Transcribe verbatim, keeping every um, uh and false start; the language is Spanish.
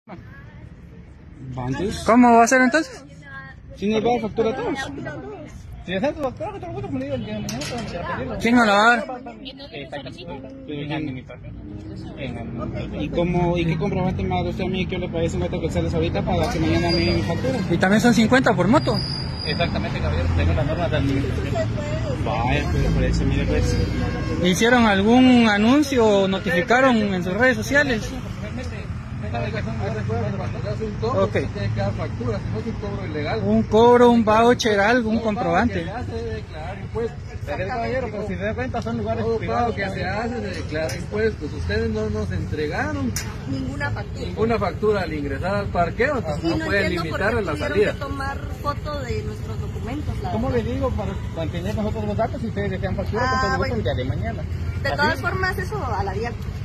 Bandos. ¿Cómo va a ser entonces? Si nos va a factura a todos. Si es eso, doctor, que te lo gusta, como le digo, el día de mañana, para pedirlo. ¿Quién no lo va a dar? ¿Y cómo, y qué comprobante me va a dar usted a mí que yo le pagué cincuenta quetzales ahorita para que mañana me den mi factura? Y también son cincuenta por moto. Exactamente, caballero, tengo las normas de administración. Vaya, pues por eso, mire pues. ¿Hicieron algún anuncio o notificaron en sus redes sociales? Cuando se hace un cobro, Ok. tiene que dar factura, si no es un cobro ilegal. Un cobro, un voucher, algo, un comprobante. Todo pago que se hace de declarar impuestos. Caballero, pero si se da cuenta son lugares todo privados. Todo pago que se hace de declarar impuestos. Ustedes no nos entregaron Ninguna factura. ninguna factura al ingresar al parqueo, entonces Sí, no, no pueden entiendo limitar por qué la tuvieron salida. que tomar foto de nuestros documentos, la ¿Cómo verdad. le digo para mantener nosotros los datos si ustedes desean factura Ah, con todo gusto bueno. el día de mañana? De ¿Así? todas formas, eso a la vía